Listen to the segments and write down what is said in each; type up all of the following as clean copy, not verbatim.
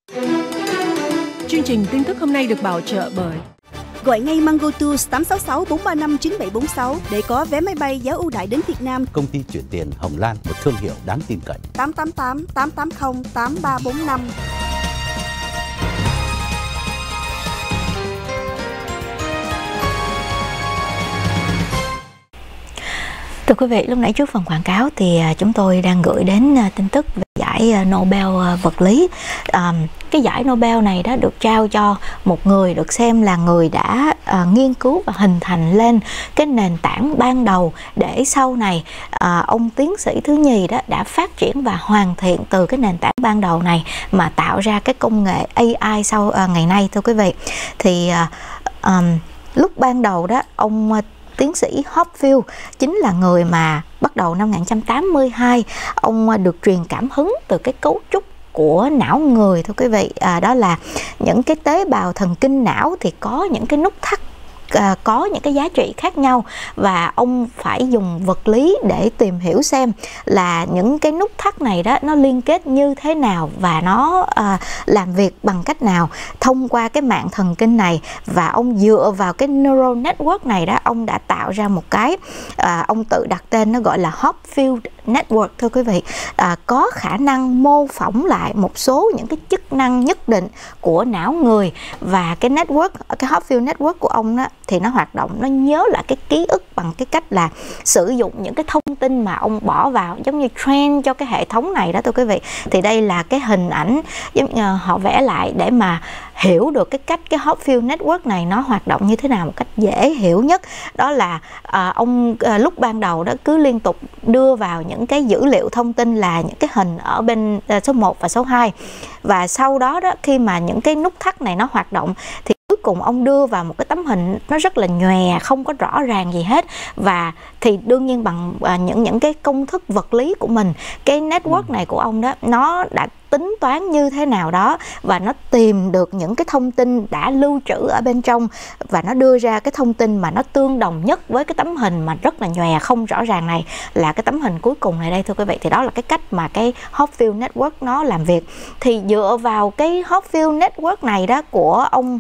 Chương trình tin tức hôm nay được bảo trợ bởi gọi ngay Mango Tours 866 435 9746 để có vé máy bay giá ưu đãi đến Việt Nam. Công ty chuyển tiền Hồng Lan, một thương hiệu đáng tin cậy. 888 880 8345. Thưa quý vị, lúc nãy trước phần quảng cáo thì chúng tôi đang gửi đến tin tức về giải Nobel vật lý. Cái giải Nobel này đã được trao cho một người được xem là người đã nghiên cứu và hình thành lên cái nền tảng ban đầu để sau này ông tiến sĩ thứ nhì đó đã phát triển và hoàn thiện từ cái nền tảng ban đầu này mà tạo ra cái công nghệ AI sau ngày nay. Thưa quý vị, thì lúc ban đầu đó ông tiến sĩ Hopfield chính là người mà bắt đầu năm 1982 ông được truyền cảm hứng từ cái cấu trúc của não người. Thưa quý vị, đó là những cái tế bào thần kinh não thì có những cái nút thắt, có những cái giá trị khác nhau, và ông phải dùng vật lý để tìm hiểu xem là những cái nút thắt này đó nó liên kết như thế nào và nó làm việc bằng cách nào thông qua cái mạng thần kinh này. Và ông dựa vào cái neural network này đó, ông đã tạo ra một cái ông tự đặt tên nó gọi là Hopfield Network. Thưa quý vị, có khả năng mô phỏng lại một số những cái chức năng nhất định của não người. Và cái network, cái Hopfield Network của ông đó thì nó hoạt động, nó nhớ lại cái ký ức bằng cái cách là sử dụng những cái thông tin mà ông bỏ vào, giống như train cho cái hệ thống này đó. Thưa quý vị, thì đây là cái hình ảnh giống như họ vẽ lại để mà hiểu được cái cách cái Hopfield Network này nó hoạt động như thế nào một cách dễ hiểu nhất. Đó là ông lúc ban đầu đó cứ liên tục đưa vào những cái dữ liệu thông tin là những cái hình ở bên số 1 và số 2, và sau đó đó khi mà những cái nút thắt này nó hoạt động thì cuối cùng ông đưa vào một cái tấm hình nó rất là nhòe, không có rõ ràng gì hết. Và thì đương nhiên bằng những cái công thức vật lý của mình, cái network này của ông đó nó đã tính toán như thế nào đó và nó tìm được những cái thông tin đã lưu trữ ở bên trong, và nó đưa ra cái thông tin mà nó tương đồng nhất với cái tấm hình mà rất là nhòe không rõ ràng này là cái tấm hình cuối cùng này đây. Thưa quý vị, thì đó là cái cách mà cái Hopfield Network nó làm việc. Thì dựa vào cái Hopfield Network này đó của ông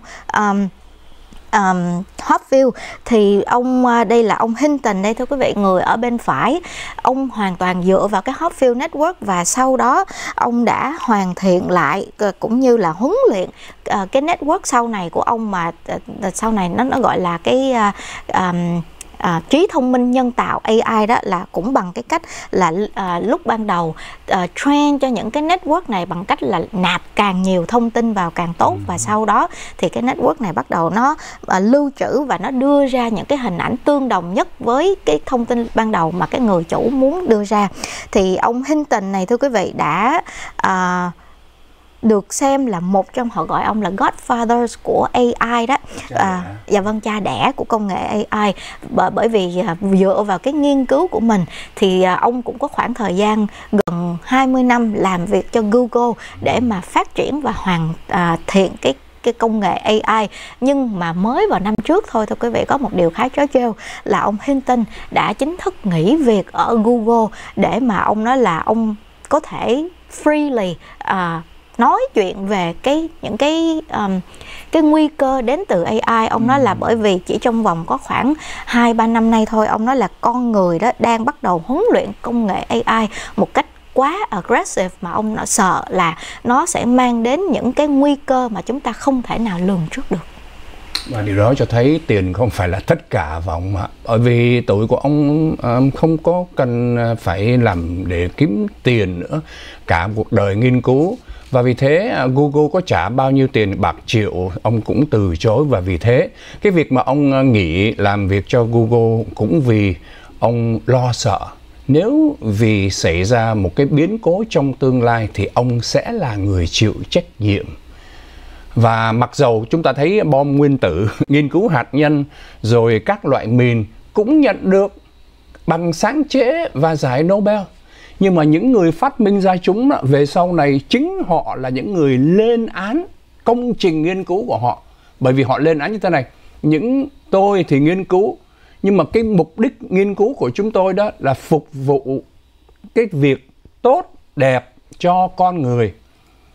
Hopfield thì ông đây là ông Hinton đây. Thưa quý vị, người ở bên phải, ông hoàn toàn dựa vào cái Hopfield Network và sau đó ông đã hoàn thiện lại cũng như là huấn luyện cái network sau này của ông, mà sau này nó gọi là cái trí thông minh nhân tạo AI đó, là cũng bằng cái cách là lúc ban đầu train cho những cái network này bằng cách là nạp càng nhiều thông tin vào càng tốt, và sau đó thì cái network này bắt đầu nó lưu trữ và nó đưa ra những cái hình ảnh tương đồng nhất với cái thông tin ban đầu mà cái người chủ muốn đưa ra. Thì ông Hinton này, thưa quý vị, đã được xem là một trong, họ gọi ông là Godfather của AI đó. Dạ vâng, cha đẻ của công nghệ AI. Bởi vì dựa vào cái nghiên cứu của mình thì ông cũng có khoảng thời gian gần 20 năm làm việc cho Google để mà phát triển và hoàn thiện cái công nghệ AI. Nhưng mà mới vào năm trước thôi, thưa quý vị, có một điều khá trớ trêu là ông Hinton đã chính thức nghỉ việc ở Google để mà ông nói là ông có thể freely nói chuyện về những cái nguy cơ đến từ AI. Ông nói là bởi vì chỉ trong vòng có khoảng 2-3 năm nay thôi, ông nói là con người đó đang bắt đầu huấn luyện công nghệ AI một cách quá aggressive, mà ông sợ là nó sẽ mang đến những cái nguy cơ mà chúng ta không thể nào lường trước được. Và điều đó cho thấy tiền không phải là tất cả và ông ạ. Bởi vì tuổi của ông không có cần phải làm để kiếm tiền nữa, cả cuộc đời nghiên cứu. Và vì thế Google có trả bao nhiêu tiền bạc triệu ông cũng từ chối. Và vì thế cái việc mà ông nghỉ làm việc cho Google cũng vì ông lo sợ nếu vì xảy ra một cái biến cố trong tương lai thì ông sẽ là người chịu trách nhiệm. Và mặc dầu chúng ta thấy bom nguyên tử, nghiên cứu hạt nhân rồi các loại mìn cũng nhận được bằng sáng chế và giải Nobel, nhưng mà những người phát minh ra chúng về sau này chính họ là những người lên án công trình nghiên cứu của họ. Bởi vì họ lên án như thế này: tôi thì nghiên cứu, nhưng mà cái mục đích nghiên cứu của chúng tôi đó là phục vụ cái việc tốt đẹp cho con người.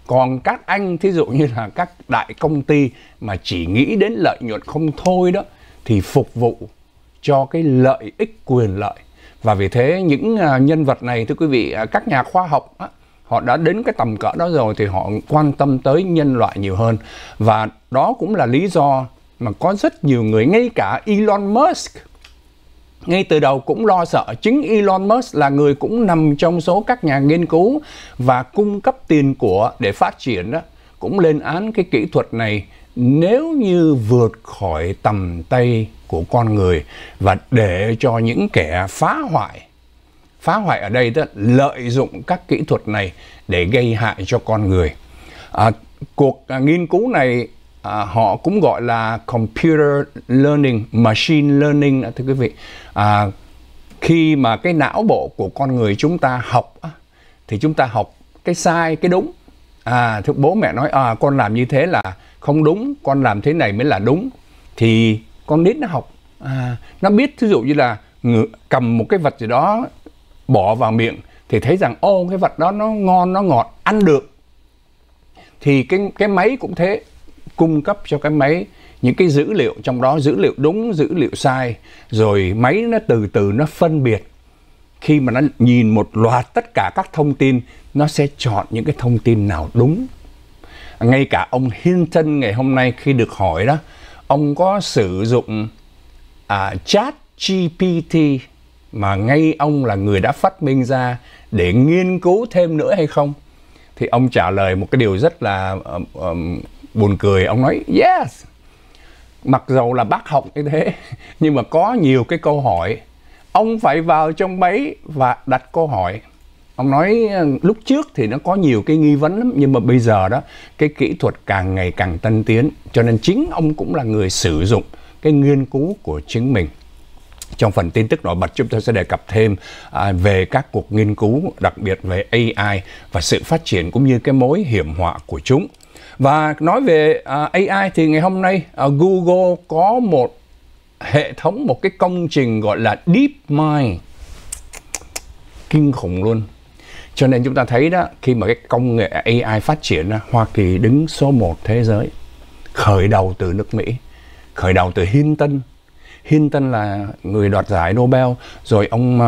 Còn các anh, thí dụ như là các đại công ty mà chỉ nghĩ đến lợi nhuận không thôi đó, thì phục vụ cho cái lợi ích quyền lợi. Và vì thế những nhân vật này, thưa quý vị, các nhà khoa học á, họ đã đến cái tầm cỡ đó rồi thì họ quan tâm tới nhân loại nhiều hơn. Và đó cũng là lý do mà có rất nhiều người, ngay cả Elon Musk, ngay từ đầu cũng lo sợ. Chính Elon Musk là người cũng nằm trong số các nhà nghiên cứu và cung cấp tiền của để phát triển đó, cũng lên án cái kỹ thuật này nếu như vượt khỏi tầm tay của con người và để cho những kẻ phá hoại ở đây đó, lợi dụng các kỹ thuật này để gây hại cho con người. Cuộc nghiên cứu này họ cũng gọi là computer learning, machine learning, thưa quý vị. Khi mà cái não bộ của con người chúng ta học thì chúng ta học cái sai, cái đúng. Thưa bố mẹ nói con làm như thế là không đúng, con làm thế này mới là đúng, thì con nít nó học, nó biết, thí dụ như là cầm một cái vật gì đó bỏ vào miệng thì thấy rằng cái vật đó nó ngon, nó ngọt, ăn được. Thì cái máy cũng thế, cung cấp cho cái máy những cái dữ liệu, trong đó dữ liệu đúng, dữ liệu sai, rồi máy nó từ từ nó phân biệt. Khi mà nó nhìn một loạt tất cả các thông tin, nó sẽ chọn những cái thông tin nào đúng. Ngay cả ông Hinton ngày hôm nay khi được hỏi đó, ông có sử dụng ChatGPT mà ngay ông là người đã phát minh ra để nghiên cứu thêm nữa hay không? Thì ông trả lời một cái điều rất là buồn cười. Ông nói yes, mặc dầu là bác học như thế nhưng mà có nhiều cái câu hỏi ông phải vào trong máy và đặt câu hỏi. Ông nói lúc trước thì nó có nhiều cái nghi vấn lắm, nhưng mà bây giờ đó cái kỹ thuật càng ngày càng tân tiến, cho nên chính ông cũng là người sử dụng cái nghiên cứu của chính mình. Trong phần tin tức nổi bật, chúng tôi sẽ đề cập thêm về các cuộc nghiên cứu, đặc biệt về AI và sự phát triển cũng như cái mối hiểm họa của chúng. Và nói về AI thì ngày hôm nay Google có một hệ thống, một cái công trình gọi là DeepMind. Kinh khủng luôn. Cho nên chúng ta thấy đó, khi mà cái công nghệ AI phát triển, Hoa Kỳ đứng số 1 thế giới. Khởi đầu từ nước Mỹ, khởi đầu từ Hinton. Hinton là người đoạt giải Nobel, rồi ông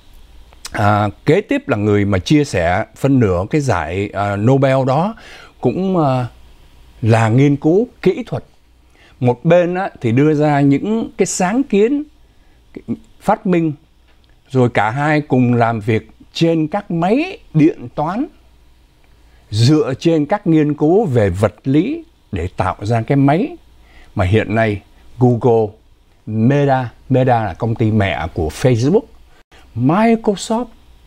kế tiếp là người mà chia sẻ phân nửa cái giải Nobel đó, cũng là nghiên cứu kỹ thuật. Một bên thì đưa ra những cái sáng kiến, phát minh, rồi cả hai cùng làm việc trên các máy điện toán, dựa trên các nghiên cứu về vật lý để tạo ra cái máy mà hiện nay Google, Meta là công ty mẹ của Facebook, Microsoft,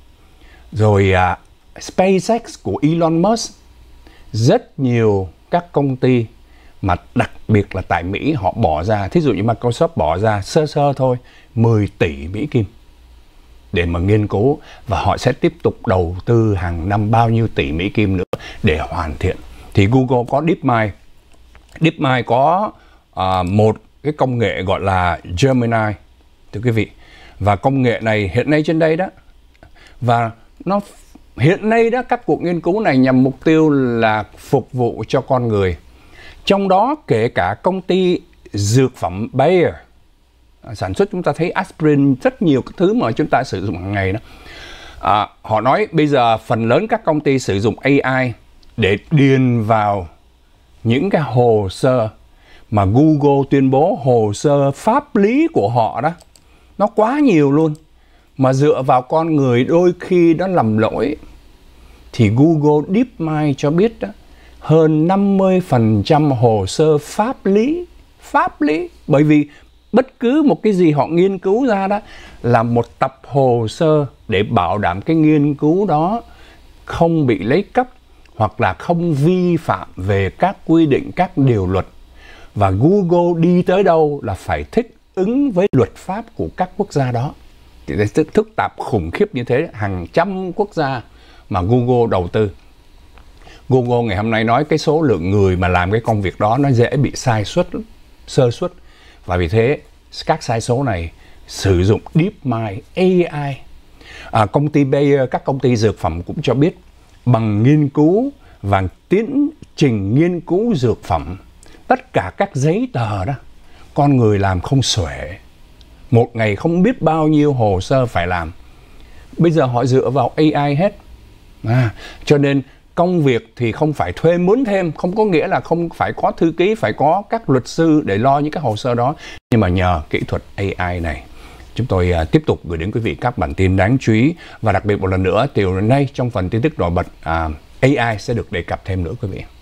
rồi SpaceX của Elon Musk, rất nhiều các công ty mà đặc biệt là tại Mỹ họ bỏ ra, thí dụ như Microsoft bỏ ra sơ thôi 10 tỷ Mỹ Kim để mà nghiên cứu, và họ sẽ tiếp tục đầu tư hàng năm bao nhiêu tỷ Mỹ Kim nữa để hoàn thiện. Thì Google có DeepMind. DeepMind có một cái công nghệ gọi là Gemini, thưa quý vị. Và công nghệ này hiện nay trên đây đó, và nó hiện nay đó, các cuộc nghiên cứu này nhằm mục tiêu là phục vụ cho con người. Trong đó kể cả công ty dược phẩm Bayer sản xuất, chúng ta thấy aspirin, rất nhiều cái thứ mà chúng ta sử dụng hàng ngày đó. Họ nói bây giờ phần lớn các công ty sử dụng AI để điền vào những cái hồ sơ mà Google tuyên bố hồ sơ pháp lý của họ đó, nó quá nhiều luôn. Mà dựa vào con người đôi khi nó lầm lỗi. Thì Google DeepMind cho biết đó, hơn 50% hồ sơ pháp lý. Bởi vì bất cứ một cái gì họ nghiên cứu ra đó là một tập hồ sơ để bảo đảm cái nghiên cứu đó không bị lấy cắp hoặc là không vi phạm về các quy định, các điều luật. Và Google đi tới đâu là phải thích ứng với luật pháp của các quốc gia đó. Thì phức tạp khủng khiếp như thế, hàng trăm quốc gia mà Google đầu tư. Google ngày hôm nay nói cái số lượng người mà làm cái công việc đó nó dễ bị sai suất, sơ suất. Và vì thế các sai số này sử dụng DeepMind AI. Công ty Bayer, các công ty dược phẩm cũng cho biết bằng nghiên cứu và tiến trình nghiên cứu dược phẩm. Tất cả các giấy tờ đó, con người làm không xuể. Một ngày không biết bao nhiêu hồ sơ phải làm. Bây giờ họ dựa vào AI hết. Cho nên công việc thì không phải thuê mướn thêm, không có nghĩa là không phải có thư ký, phải có các luật sư để lo những cái hồ sơ đó. Nhưng mà nhờ kỹ thuật AI này, chúng tôi tiếp tục gửi đến quý vị các bản tin đáng chú ý. Và đặc biệt một lần nữa, từ nay trong phần tin tức nổi bật, AI sẽ được đề cập thêm nữa quý vị.